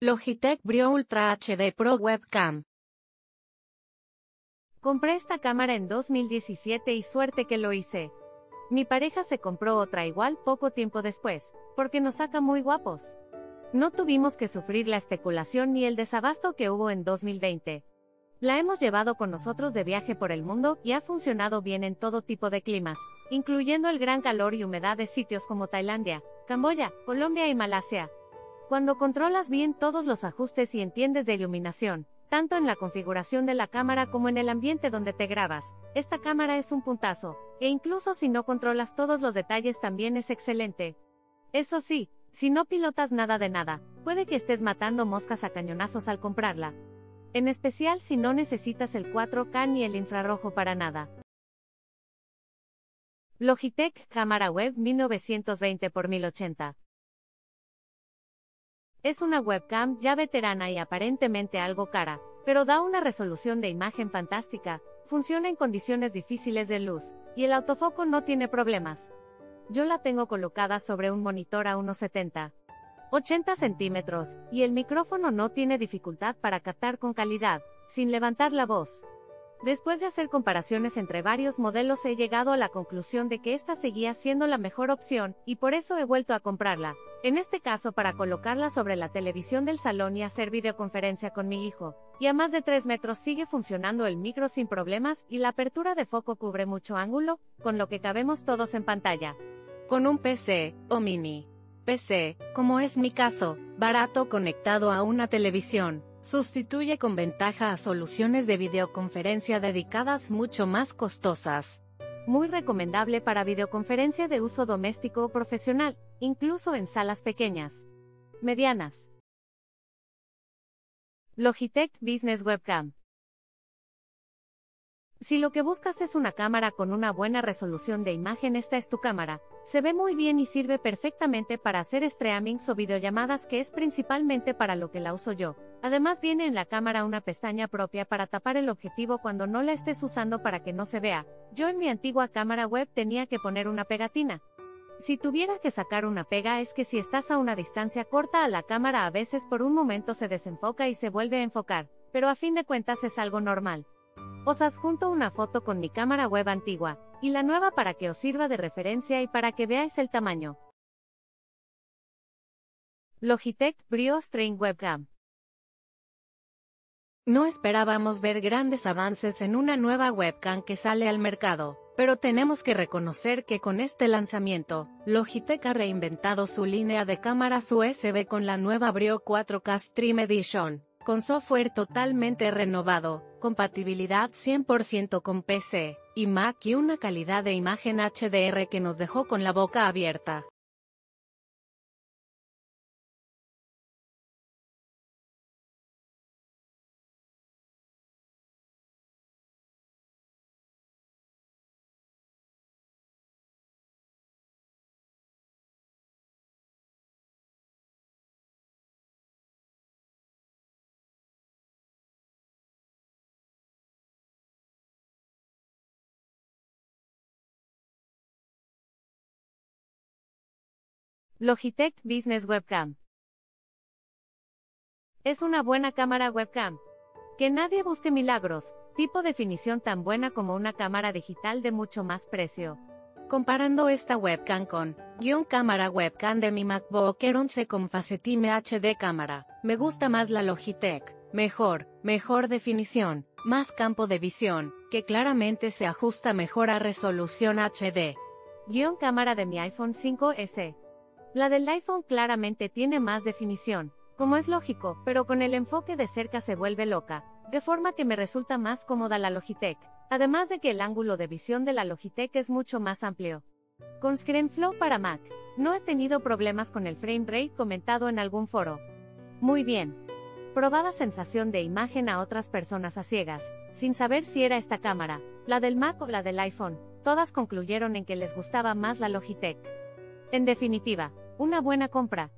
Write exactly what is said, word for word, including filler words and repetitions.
Logitech Brio Ultra H D Pro Webcam. Compré esta cámara en dos mil diecisiete y suerte que lo hice. Mi pareja se compró otra igual poco tiempo después, porque nos saca muy guapos. No tuvimos que sufrir la especulación ni el desabasto que hubo en dos mil veinte. La hemos llevado con nosotros de viaje por el mundo y ha funcionado bien en todo tipo de climas, incluyendo el gran calor y humedad de sitios como Tailandia, Camboya, Colombia y Malasia. Cuando controlas bien todos los ajustes y entiendes de iluminación, tanto en la configuración de la cámara como en el ambiente donde te grabas, esta cámara es un puntazo, e incluso si no controlas todos los detalles también es excelente. Eso sí, si no pilotas nada de nada, puede que estés matando moscas a cañonazos al comprarla. En especial si no necesitas el cuatro K ni el infrarrojo para nada. Logitech Cámara Web mil novecientos veinte por mil ochenta. Es una webcam ya veterana y aparentemente algo cara, pero da una resolución de imagen fantástica, funciona en condiciones difíciles de luz, y el autofoco no tiene problemas. Yo la tengo colocada sobre un monitor a unos setenta, ochenta centímetros, y el micrófono no tiene dificultad para captar con calidad, sin levantar la voz. Después de hacer comparaciones entre varios modelos he llegado a la conclusión de que esta seguía siendo la mejor opción, y por eso he vuelto a comprarla, en este caso para colocarla sobre la televisión del salón y hacer videoconferencia con mi hijo, y a más de tres metros sigue funcionando el micro sin problemas y la apertura de foco cubre mucho ángulo, con lo que cabemos todos en pantalla. Con un P C, o mini P C, como es mi caso, barato conectado a una televisión, sustituye con ventaja a soluciones de videoconferencia dedicadas mucho más costosas. Muy recomendable para videoconferencia de uso doméstico o profesional, incluso en salas pequeñas, medianas. Logitech Business Webcam. Si lo que buscas es una cámara con una buena resolución de imagen, esta es tu cámara. Se ve muy bien y sirve perfectamente para hacer streamings o videollamadas, que es principalmente para lo que la uso yo. Además viene en la cámara una pestaña propia para tapar el objetivo cuando no la estés usando para que no se vea. Yo en mi antigua cámara web tenía que poner una pegatina. Si tuviera que sacar una pega es que si estás a una distancia corta a la cámara a veces por un momento se desenfoca y se vuelve a enfocar, pero a fin de cuentas es algo normal. Os adjunto una foto con mi cámara web antigua, y la nueva para que os sirva de referencia y para que veáis el tamaño. Logitech Brio String Webcam. No esperábamos ver grandes avances en una nueva webcam que sale al mercado, pero tenemos que reconocer que con este lanzamiento, Logitech ha reinventado su línea de cámaras U S B con la nueva Brio cuatro K Stream Edition, con software totalmente renovado, compatibilidad cien por ciento con P C y Mac y una calidad de imagen H D R que nos dejó con la boca abierta. Logitech Business Webcam. Es una buena cámara webcam. Que nadie busque milagros, tipo definición tan buena como una cámara digital de mucho más precio. Comparando esta webcam con, guión cámara webcam de mi MacBook Air once con Facetime H D cámara, me gusta más la Logitech, mejor, mejor definición, más campo de visión, que claramente se ajusta mejor a resolución H D. Guión cámara de mi iPhone cinco ese. La del iPhone claramente tiene más definición, como es lógico, pero con el enfoque de cerca se vuelve loca, de forma que me resulta más cómoda la Logitech, además de que el ángulo de visión de la Logitech es mucho más amplio. Con ScreenFlow para Mac, no he tenido problemas con el frame rate comentado en algún foro. Muy bien. Probada sensación de imagen a otras personas a ciegas, sin saber si era esta cámara, la del Mac o la del iPhone, todas concluyeron en que les gustaba más la Logitech. En definitiva, una buena compra,